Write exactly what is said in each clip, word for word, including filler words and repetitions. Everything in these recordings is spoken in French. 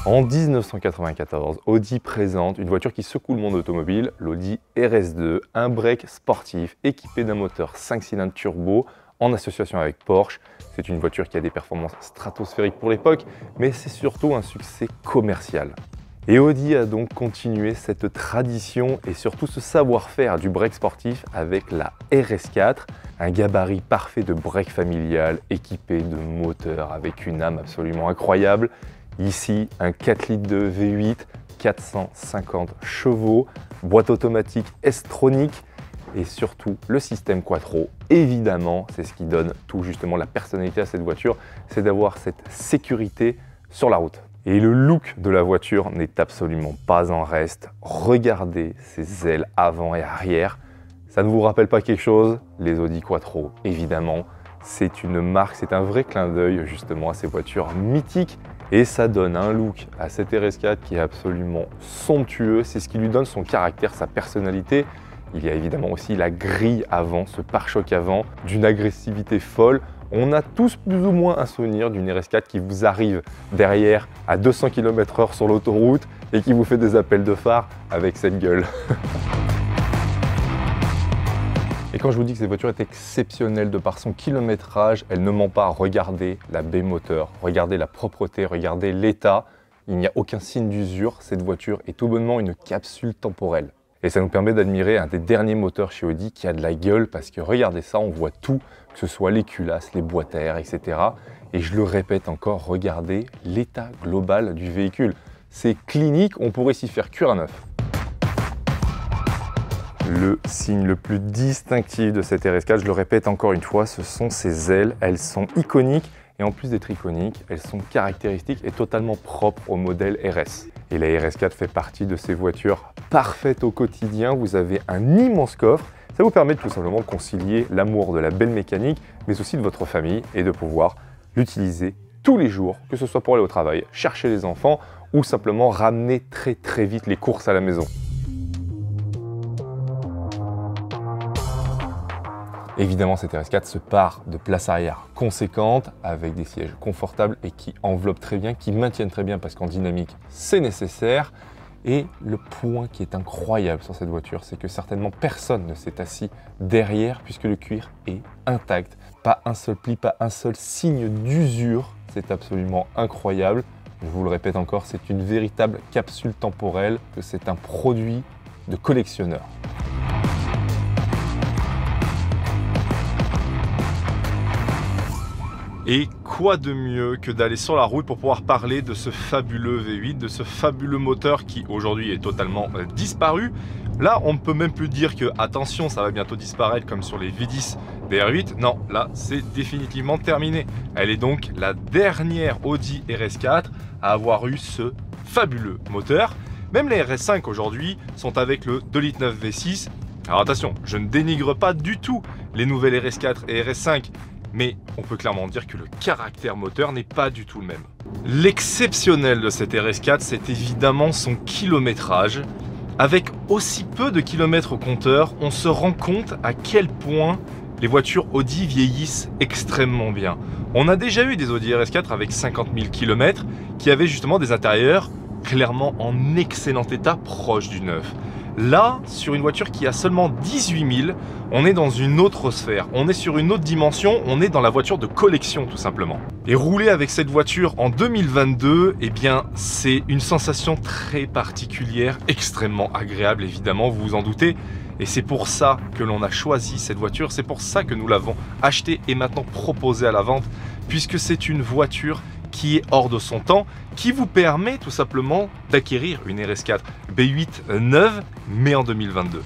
En mille neuf cent quatre-vingt-quatorze, Audi présente une voiture qui secoue le monde automobile, l'Audi R S deux, un break sportif équipé d'un moteur cinq cylindres turbo en association avec Porsche. C'est une voiture qui a des performances stratosphériques pour l'époque, mais c'est surtout un succès commercial. Et Audi a donc continué cette tradition et surtout ce savoir-faire du break sportif avec la R S quatre, un gabarit parfait de break familial équipé de moteurs avec une âme absolument incroyable. Ici, un quatre litres de V huit, quatre cent cinquante chevaux, boîte automatique S-tronique et surtout le système Quattro. Évidemment, c'est ce qui donne tout justement la personnalité à cette voiture, c'est d'avoir cette sécurité sur la route. Et le look de la voiture n'est absolument pas en reste. Regardez ces ailes avant et arrière. Ça ne vous rappelle pas quelque chose? Les Audi Quattro, évidemment. C'est une marque, c'est un vrai clin d'œil justement à ces voitures mythiques. Et ça donne un look à cette R S quatre qui est absolument somptueux. C'est ce qui lui donne son caractère, sa personnalité. Il y a évidemment aussi la grille avant, ce pare-choc avant, d'une agressivité folle. On a tous plus ou moins un souvenir d'une R S quatre qui vous arrive derrière à deux cents kilomètres heure sur l'autoroute et qui vous fait des appels de phare avec cette gueule. Et quand je vous dis que cette voiture est exceptionnelle de par son kilométrage, elle ne ment pas. Regardez la baie moteur, regardez la propreté, regardez l'état. Il n'y a aucun signe d'usure. Cette voiture est tout bonnement une capsule temporelle. Et ça nous permet d'admirer un des derniers moteurs chez Audi qui a de la gueule parce que regardez ça, on voit tout, que ce soit les culasses, les boîtes à air, et cetera. Et je le répète encore, regardez l'état global du véhicule. C'est clinique, on pourrait s'y faire cuire à neuf. Le signe le plus distinctif de cette R S quatre, je le répète encore une fois, ce sont ses ailes. Elles sont iconiques et en plus d'être iconiques, elles sont caractéristiques et totalement propres au modèle R S. Et la R S quatre fait partie de ces voitures parfaites au quotidien. Vous avez un immense coffre. Ça vous permet tout simplement de concilier l'amour de la belle mécanique, mais aussi de votre famille et de pouvoir l'utiliser tous les jours, que ce soit pour aller au travail, chercher les enfants ou simplement ramener très très vite les courses à la maison. Évidemment, cette R S quatre se part de place arrière conséquente avec des sièges confortables et qui enveloppent très bien, qui maintiennent très bien parce qu'en dynamique, c'est nécessaire. Et le point qui est incroyable sur cette voiture, c'est que certainement personne ne s'est assis derrière puisque le cuir est intact. Pas un seul pli, pas un seul signe d'usure. C'est absolument incroyable. Je vous le répète encore, c'est une véritable capsule temporelle, que c'est un produit de collectionneur. Et quoi de mieux que d'aller sur la route pour pouvoir parler de ce fabuleux V huit, de ce fabuleux moteur qui aujourd'hui est totalement disparu. Là, on ne peut même plus dire que, attention, ça va bientôt disparaître comme sur les V dix des R huit. Non, là, c'est définitivement terminé. Elle est donc la dernière Audi R S quatre à avoir eu ce fabuleux moteur. Même les R S cinq aujourd'hui sont avec le deux litres neuf V six. Alors attention, je ne dénigre pas du tout les nouvelles R S quatre et R S cinq. Mais on peut clairement dire que le caractère moteur n'est pas du tout le même. L'exceptionnel de cette R S quatre, c'est évidemment son kilométrage. Avec aussi peu de kilomètres au compteur, on se rend compte à quel point les voitures Audi vieillissent extrêmement bien. On a déjà eu des Audi R S quatre avec cinquante mille kilomètres qui avaient justement des intérieurs clairement en excellent état, proche du neuf. Là, sur une voiture qui a seulement dix-huit mille, on est dans une autre sphère, on est sur une autre dimension, on est dans la voiture de collection tout simplement. Et rouler avec cette voiture en deux mille vingt-deux, eh bien c'est une sensation très particulière, extrêmement agréable évidemment, vous vous en doutez. Et c'est pour ça que l'on a choisi cette voiture, c'est pour ça que nous l'avons achetée et maintenant proposée à la vente, puisque c'est une voiture qui est hors de son temps, qui vous permet tout simplement d'acquérir une R S quatre B huit neuve, mais en deux mille vingt-deux.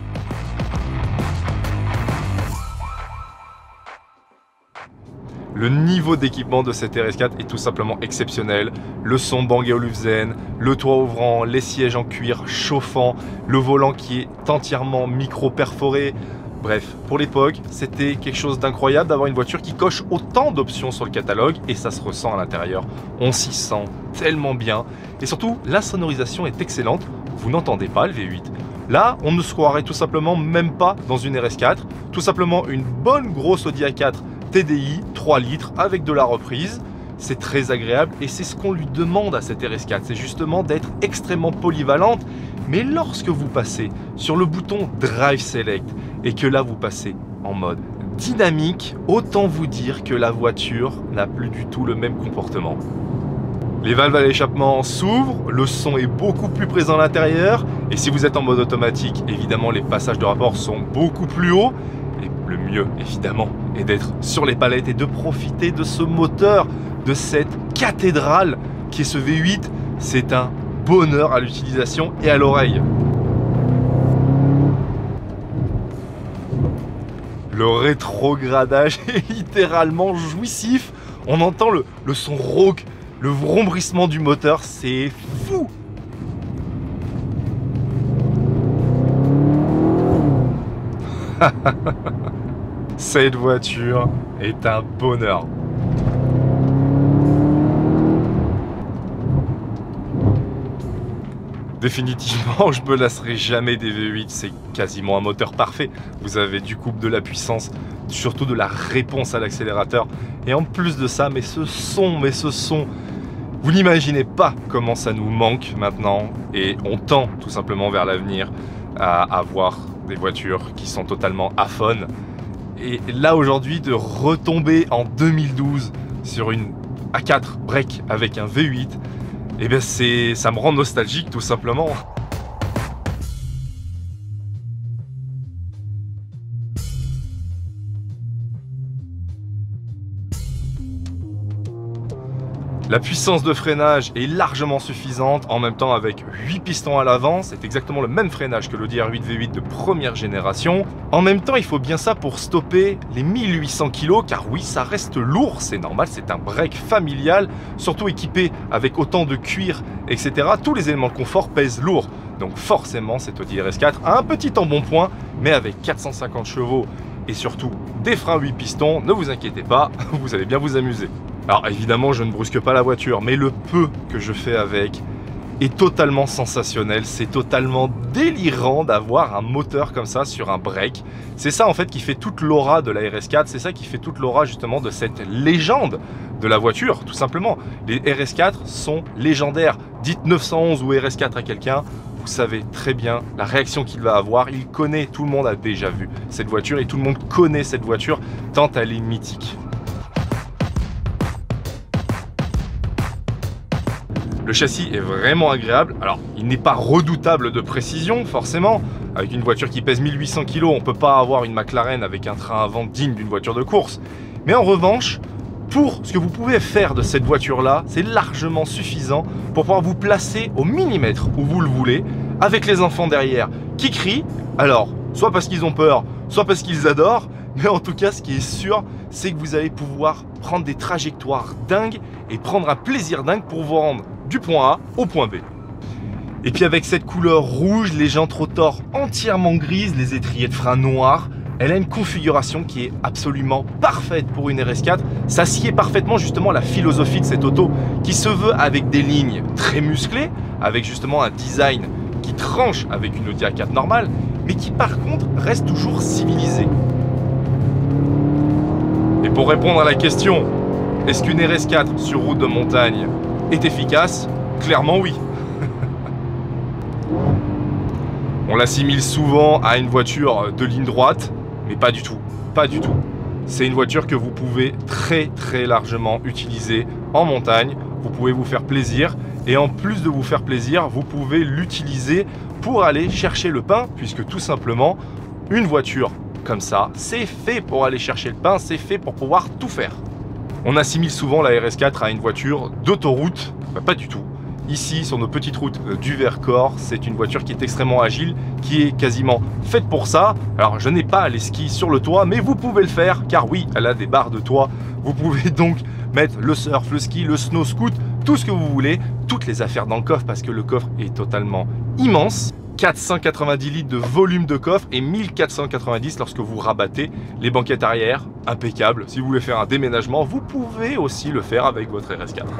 Le niveau d'équipement de cette R S quatre est tout simplement exceptionnel. Le son Bang et Olufsen, le toit ouvrant, les sièges en cuir chauffant, le volant qui est entièrement micro-perforé. Bref, pour l'époque, c'était quelque chose d'incroyable d'avoir une voiture qui coche autant d'options sur le catalogue et ça se ressent à l'intérieur. On s'y sent tellement bien et surtout, la sonorisation est excellente. Vous n'entendez pas le V huit. Là, on ne se croirait tout simplement même pas dans une R S quatre. Tout simplement une bonne grosse Audi A quatre T D I trois litres avec de la reprise. c'est très agréable et c'est ce qu'on lui demande à cette R S quatre, c'est justement d'être extrêmement polyvalente. Mais lorsque vous passez sur le bouton Drive Select et que là vous passez en mode dynamique, autant vous dire que la voiture n'a plus du tout le même comportement. Les valves à l'échappement s'ouvrent, le son est beaucoup plus présent à l'intérieur et si vous êtes en mode automatique, évidemment les passages de rapport sont beaucoup plus hauts. Et le mieux, évidemment, est d'être sur les palettes et de profiter de ce moteur, de cette cathédrale qui est ce V huit. C'est un bonheur à l'utilisation et à l'oreille. Le rétrogradage est littéralement jouissif. On entend le, le son rauque, le vrombrissement du moteur, c'est fou. Cette voiture est un bonheur. Définitivement, je me lasserai jamais des V huit, c'est quasiment un moteur parfait. Vous avez du couple, de la puissance, surtout de la réponse à l'accélérateur. Et en plus de ça, mais ce son, mais ce son, vous n'imaginez pas comment ça nous manque maintenant. Et on tend tout simplement vers l'avenir à avoir des voitures qui sont totalement aphones. Et là aujourd'hui, de retomber en deux mille douze sur une A quatre break avec un V huit, et eh bien c'est, ça me rend nostalgique tout simplement. La puissance de freinage est largement suffisante, en même temps avec huit pistons à l'avant, c'est exactement le même freinage que l'Audi R huit V huit de première génération. En même temps, il faut bien ça pour stopper les mille huit cents kilos, car oui, ça reste lourd, c'est normal, c'est un break familial, surtout équipé avec autant de cuir, et cetera. Tous les éléments de confort pèsent lourd, donc forcément, cette Audi R S quatre a un petit embonpoint, mais avec quatre cent cinquante chevaux et surtout des freins huit pistons, ne vous inquiétez pas, vous allez bien vous amuser. Alors évidemment, je ne brusque pas la voiture, mais le peu que je fais avec est totalement sensationnel. C'est totalement délirant d'avoir un moteur comme ça sur un break. C'est ça en fait qui fait toute l'aura de la R S quatre, c'est ça qui fait toute l'aura justement de cette légende de la voiture, tout simplement. Les R S quatre sont légendaires. Dites neuf cent onze ou R S quatre à quelqu'un, vous savez très bien la réaction qu'il va avoir. Il connaît, tout le monde a déjà vu cette voiture et tout le monde connaît cette voiture tant elle est mythique. Le châssis est vraiment agréable. Alors, il n'est pas redoutable de précision, forcément. Avec une voiture qui pèse mille huit cents kilos, on ne peut pas avoir une McLaren avec un train avant digne d'une voiture de course. Mais en revanche, pour ce que vous pouvez faire de cette voiture-là, c'est largement suffisant pour pouvoir vous placer au millimètre où vous le voulez, avec les enfants derrière qui crient. Alors, soit parce qu'ils ont peur, soit parce qu'ils adorent. Mais en tout cas, ce qui est sûr, c'est que vous allez pouvoir prendre des trajectoires dingues et prendre un plaisir dingue pour vous rendre du point A au point B. Et puis avec cette couleur rouge, les jantes rotors entièrement grises, les étriers de frein noirs, elle a une configuration qui est absolument parfaite pour une R S quatre. Ça sied parfaitement justement la philosophie de cette auto qui se veut avec des lignes très musclées, avec justement un design qui tranche avec une Audi A quatre normale, mais qui par contre reste toujours civilisé. Et pour répondre à la question, est-ce qu'une R S quatre sur route de montagne est efficace? Clairement oui. On l'assimile souvent à une voiture de ligne droite, mais pas du tout, pas du tout. C'est une voiture que vous pouvez très très largement utiliser en montagne. Vous pouvez vous faire plaisir et en plus de vous faire plaisir, vous pouvez l'utiliser pour aller chercher le pain, puisque tout simplement, une voiture comme ça, c'est fait pour aller chercher le pain, c'est fait pour pouvoir tout faire. On assimile souvent la R S quatre à une voiture d'autoroute, bah, pas du tout. Ici, sur nos petites routes du Vercors, c'est une voiture qui est extrêmement agile, qui est quasiment faite pour ça. Alors, je n'ai pas les skis sur le toit, mais vous pouvez le faire, car oui, elle a des barres de toit. Vous pouvez donc mettre le surf, le ski, le snow scoot, tout ce que vous voulez, toutes les affaires dans le coffre, parce que le coffre est totalement immense. quatre cent quatre-vingt-dix litres de volume de coffre et mille quatre cent quatre-vingt-dix lorsque vous rabattez les banquettes arrière, impeccable. Si vous voulez faire un déménagement, vous pouvez aussi le faire avec votre R S quatre.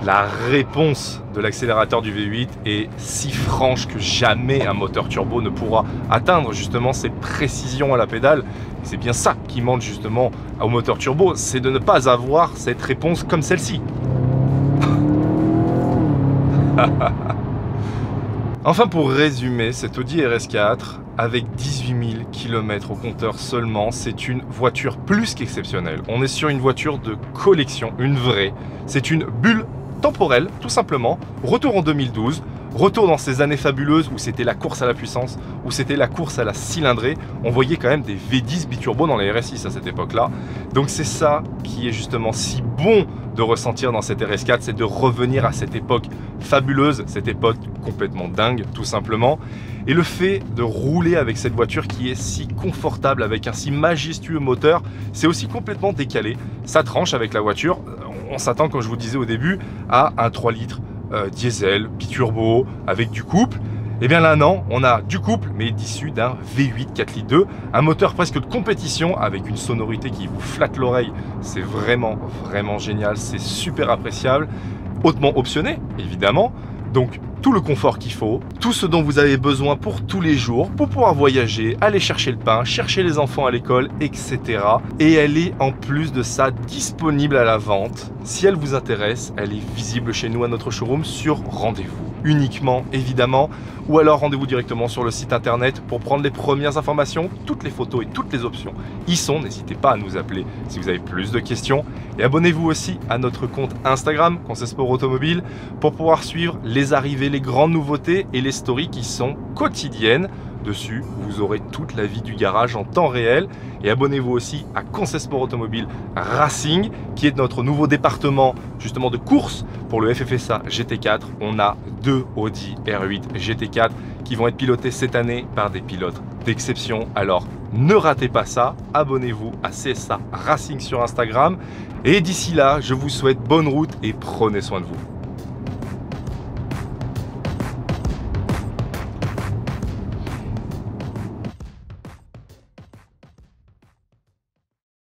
La réponse de l'accélérateur du V huit est si franche que jamais un moteur turbo ne pourra atteindre justement cette précision à la pédale. C'est bien ça qui manque justement au moteur turbo, c'est de ne pas avoir cette réponse comme celle-ci. Enfin, pour résumer, cette Audi R S quatre, avec dix-huit mille kilomètres au compteur seulement, c'est une voiture plus qu'exceptionnelle. On est sur une voiture de collection, une vraie. C'est une bulle temporelle, tout simplement. Retour en deux mille douze, retour dans ces années fabuleuses où c'était la course à la puissance, où c'était la course à la cylindrée. On voyait quand même des V dix biturbo dans les R S six à cette époque-là. Donc c'est ça qui est justement si bon de ressentir dans cette R S quatre, c'est de revenir à cette époque fabuleuse, cette époque complètement dingue, tout simplement. Et le fait de rouler avec cette voiture qui est si confortable, avec un si majestueux moteur, c'est aussi complètement décalé. Ça tranche avec la voiture. On s'attend, comme je vous disais au début, à un trois litres euh, diesel, biturbo, avec du couple. Et bien là non, on a du couple, mais issu d'un V huit quatre litres deux, un moteur presque de compétition avec une sonorité qui vous flatte l'oreille. C'est vraiment, vraiment génial, c'est super appréciable, hautement optionné, évidemment. Donc tout le confort qu'il faut, tout ce dont vous avez besoin pour tous les jours, pour pouvoir voyager, aller chercher le pain, chercher les enfants à l'école, et cetera. Et elle est en plus de ça disponible à la vente. Si elle vous intéresse, elle est visible chez nous à notre showroom sur rendez-vous. Uniquement, évidemment, ou alors rendez-vous directement sur le site internet pour prendre les premières informations. Toutes les photos et toutes les options y sont. N'hésitez pas à nous appeler si vous avez plus de questions. Et abonnez-vous aussi à notre compte Instagram, Conseil Sport Automobile, pour pouvoir suivre les arrivées, les grandes nouveautés et les stories qui sont quotidiennes. Dessus, vous aurez toute la vie du garage en temps réel. Et abonnez-vous aussi à Conseil Sport Automobile Racing, qui est notre nouveau département justement de course pour le F F S A G T quatre. On a deux Audi R huit G T quatre qui vont être pilotés cette année par des pilotes d'exception. Alors ne ratez pas ça, abonnez-vous à C S A Racing sur Instagram. Et d'ici là, je vous souhaite bonne route et prenez soin de vous.